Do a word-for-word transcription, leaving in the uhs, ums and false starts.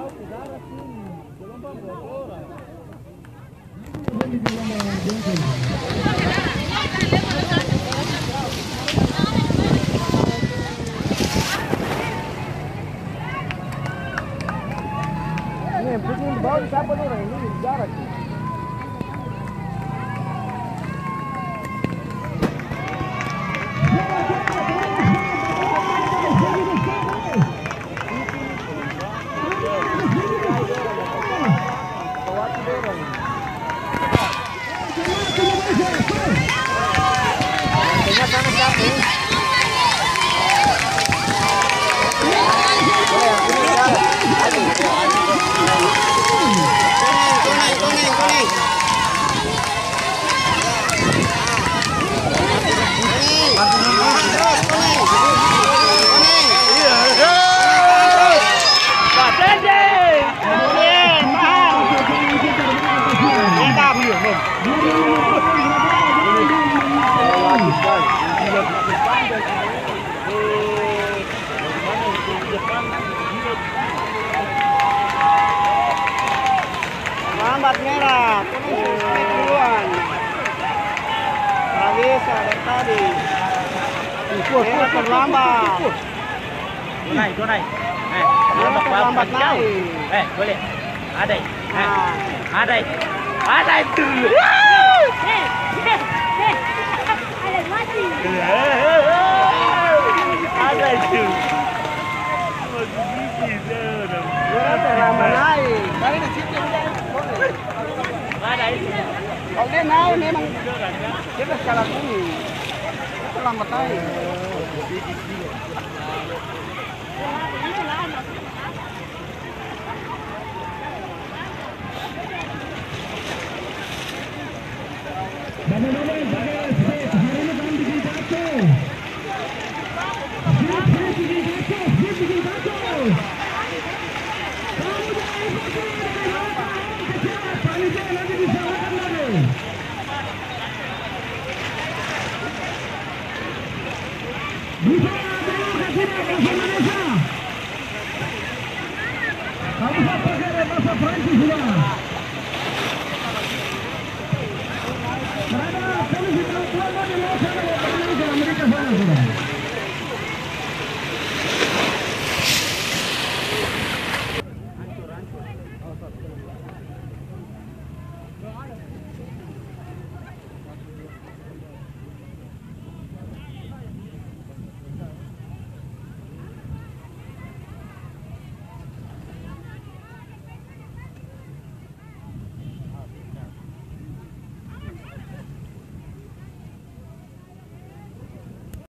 Ini yang bikin di bawah siapa nih orang ini jarak. Lambat merah, kuning duluan. Nggak bisa dari tadi. Merah terlambat. Go naik, go naik. Eh, Merah terlambat naik. Eh, boleh. Ada. Nah, Ada. Ada itu. Ada itu. merah terlambat naik. Ada itu. Kalau dia naik memang dia udah skala kuning. Dia terlambat naik. Kamu pakai masa Prancis sudah.